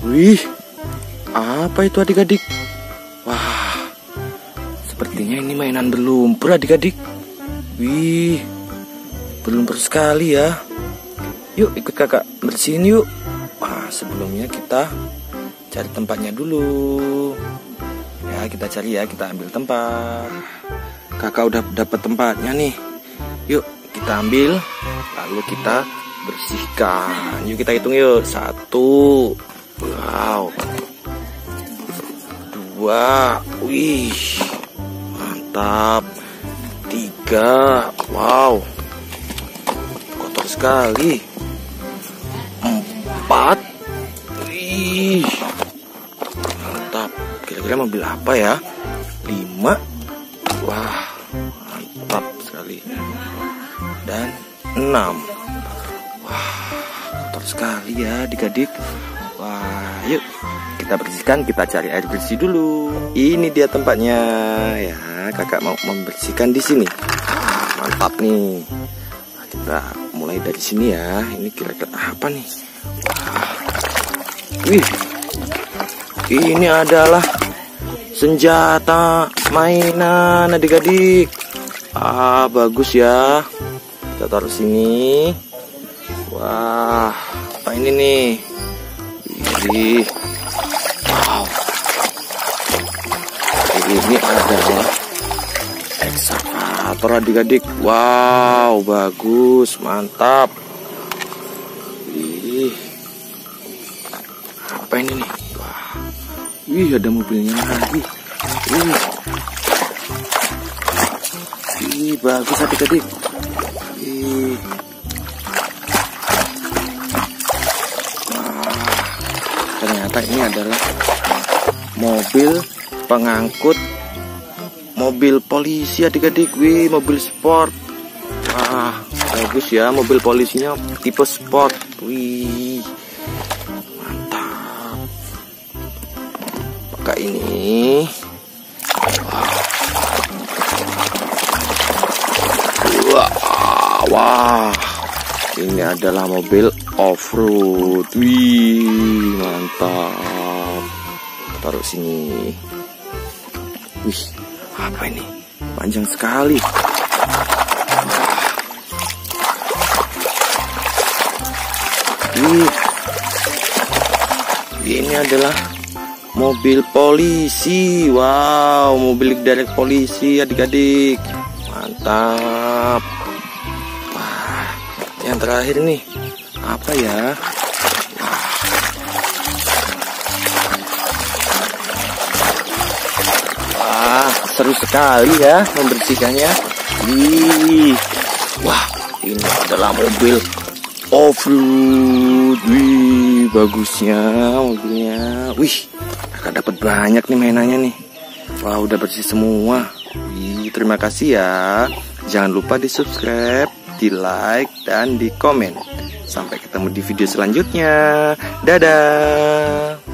Wih, apa itu adik-adik? Wah, sepertinya ini mainan berlumpur adik-adik. Wih, berlumpur sekali ya. Yuk ikut kakak bersihin yuk. Wah, sebelumnya kita cari tempatnya dulu. Ya kita cari ya, kita ambil tempat. Kakak udah dapat tempatnya nih. Yuk kita ambil, lalu kita bersihkan. Yuk kita hitung yuk. 1, wow, 2, wih, mantap. 3, wow, kotor sekali. 4, wih, mantap. Kira-kira mobil apa ya? 5, wah, mantap sekali. Dan 6, wah, kotor sekali ya adik-adik. Wah, yuk kita bersihkan, kita cari air bersih dulu. Ini dia tempatnya ya, kakak mau membersihkan di sini. Mantap nih. Nah, kita mulai dari sini ya. Ini kira-kira apa nih? Wah. Wih, ini adalah senjata mainan adik-adik. Ah, bagus ya. Kita taruh sini. Wah, apa ini nih? Wih, wow. Ini adalah ekskavator adik-adik. Wow, bagus, mantap. Wih, apa ini nih? Wah, wih, ada mobilnya lagi. Wih, bagus adik-adik. Wih, ternyata ini adalah mobil pengangkut mobil polisi adik-adik. Wih, mobil sport. Wah, bagus ya, mobil polisinya tipe sport. Wih, mantap. Pakai ini. Wah, wah, ini adalah mobil off-road. Wih, mantap. Taruh sini. Wih, apa ini? Panjang sekali. Wih, ini adalah mobil polisi. Wow, mobil derek polisi adik-adik. Mantap. Wah, yang terakhir nih, apa ya? Wah, seru sekali ya membersihkannya. Wih, wah, ini adalah mobil off-road. Wih, bagusnya mobilnya. Wih, kakak dapat banyak nih mainannya nih. Wah, udah bersih semua. Wih, terima kasih ya. Jangan lupa di subscribe, di like, dan di komen. Sampai ketemu di video selanjutnya. Dadah.